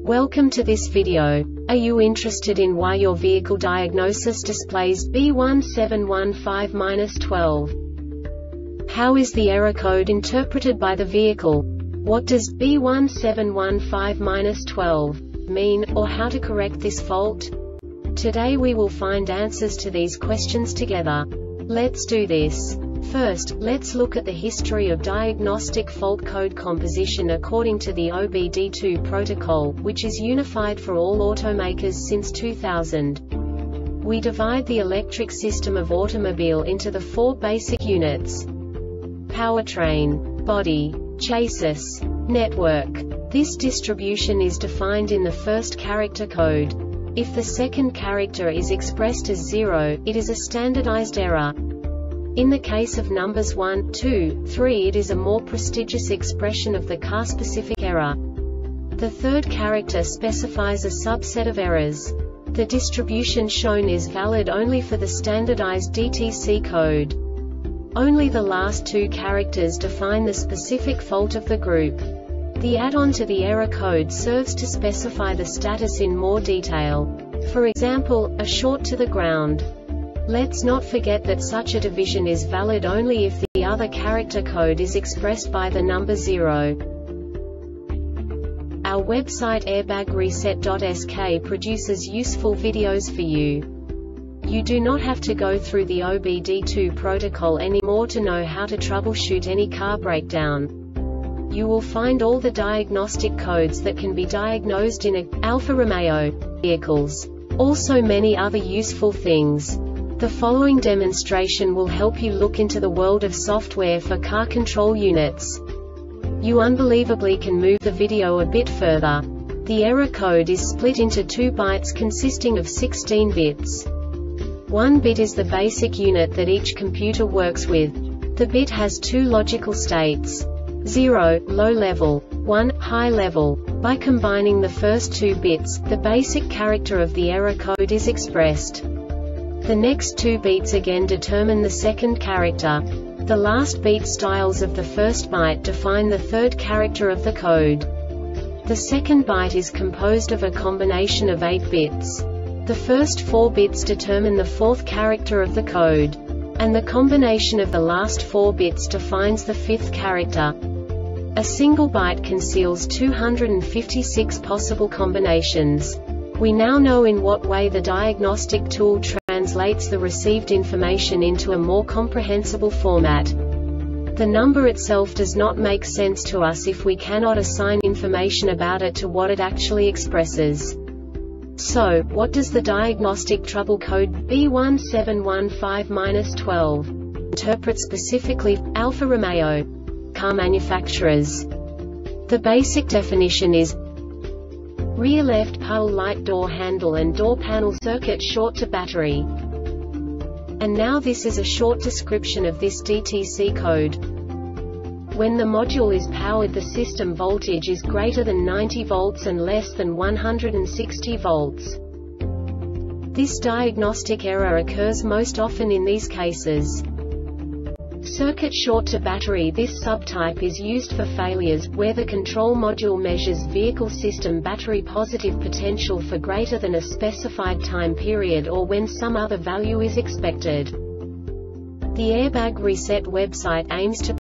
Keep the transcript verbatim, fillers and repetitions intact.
Welcome to this video. Are you interested in why your vehicle diagnosis displays B one seven one five dash twelve? How is the error code interpreted by the vehicle? What does B one seven one five dash twelve mean, or how to correct this fault? Today we will find answers to these questions together. Let's do this. First, let's look at the history of diagnostic fault code composition according to the O B D two protocol, which is unified for all automakers since two thousand. We divide the electric system of automobile into the four basic units: powertrain, body, chassis, network. This distribution is defined in the first character code. If the second character is expressed as zero, it is a standardized error. In the case of numbers one, two, three, it is a more prestigious expression of the car-specific error. The third character specifies a subset of errors. The distribution shown is valid only for the standardized D T C code. Only the last two characters define the specific fault of the group. The add-on to the error code serves to specify the status in more detail. For example, a short to the ground. Let's not forget that such a division is valid only if the other character code is expressed by the number zero. Our website airbag reset dot S K produces useful videos for you. You do not have to go through the O B D two protocol anymore to know how to troubleshoot any car breakdown. You will find all the diagnostic codes that can be diagnosed in a Alfa Romeo vehicles. Also many other useful things. The following demonstration will help you look into the world of software for car control units. You unbelievably can move the video a bit further. The error code is split into two bytes consisting of sixteen bits. One bit is the basic unit that each computer works with. The bit has two logical states: zero, low level, one, high level. By combining the first two bits, the basic character of the error code is expressed. The next two beats again determine the second character. The last beat styles of the first byte define the third character of the code. The second byte is composed of a combination of eight bits. The first four bits determine the fourth character of the code. And the combination of the last four bits defines the fifth character. A single byte conceals two hundred fifty-six possible combinations. We now know in what way the diagnostic tool translates the received information into a more comprehensible format. The number itself does not make sense to us if we cannot assign information about it to what it actually expresses. So, what does the diagnostic trouble code B one seven one five dash twelve interpret specifically for Alfa Romeo car manufacturers? The basic definition is: rear left pull light door handle and door panel circuit short to battery. And now this is a short description of this D T C code. When the module is powered, the system voltage is greater than ninety volts and less than one hundred sixty volts. This diagnostic error occurs most often in these cases: circuit short to battery. This subtype is used for failures where the control module measures vehicle system battery positive potential for greater than a specified time period or when some other value is expected. The Airbag Reset website aims to